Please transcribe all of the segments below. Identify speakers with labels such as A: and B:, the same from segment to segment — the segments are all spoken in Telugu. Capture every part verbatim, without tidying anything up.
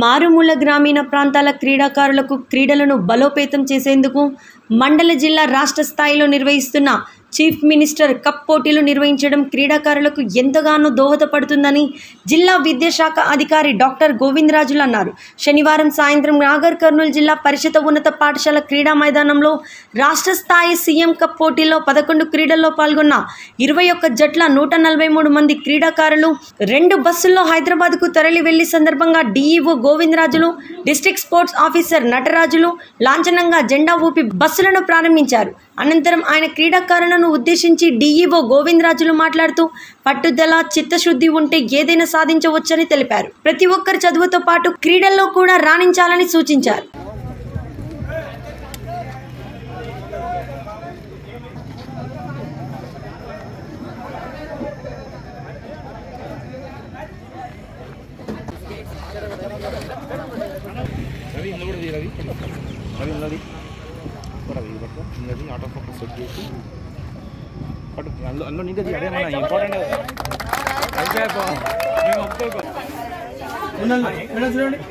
A: మారుమూల గ్రామీణ ప్రాంతాల క్రీడాకారులకు క్రీడలను బలోపేతం చేసేందుకు మండల జిల్లా రాష్ట్ర స్థాయిలో నిర్వహిస్తున్న చీఫ్ మినిస్టర్ కప్ పోటీలు నిర్వహించడం క్రీడాకారులకు ఎంతగానో దోహదపడుతుందని జిల్లా విద్యాశాఖ అధికారి డాక్టర్ గోవిందరాజులు అన్నారు. శనివారం సాయంత్రం నాగర్ కర్నూలు జిల్లా పరిషత్ ఉన్నత పాఠశాల క్రీడా మైదానంలో రాష్ట్ర స్థాయి సీఎం కప్ పోటీల్లో పదకొండు క్రీడల్లో పాల్గొన్న ఇరవై ఒక్క జట్ల నూట నలభై మూడు మంది క్రీడాకారులు రెండు బస్సుల్లో హైదరాబాద్కు తరలి వెళ్లి సందర్భంగా DEO Govindarajulu, district sports officer Natarajulu లాంఛనంగా జెండా ఊపి బస్సులను ప్రారంభించారు. అనంతరం ఆయన క్రీడాకారులను ఉద్దేశించి డీఈఓ గోవిందరాజులు మాట్లాడుతూ పట్టుదల, చిత్తశుద్ధి ఉంటే ఏదైనా సాధించవచ్చని తెలిపారు. ప్రతి ఒక్కరు చదువుతో పాటు క్రీడల్లో కూడా రాణించాలని సూచించారు.
B: ఆటో ఫోకస్ సెట్ చేసి అటు అందులో అందులో నీకు అదే మన ఇంపార్టెంట్ మేము ఒప్పుకోకో చూడండి.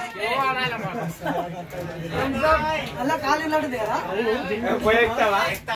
C: అలా కాలు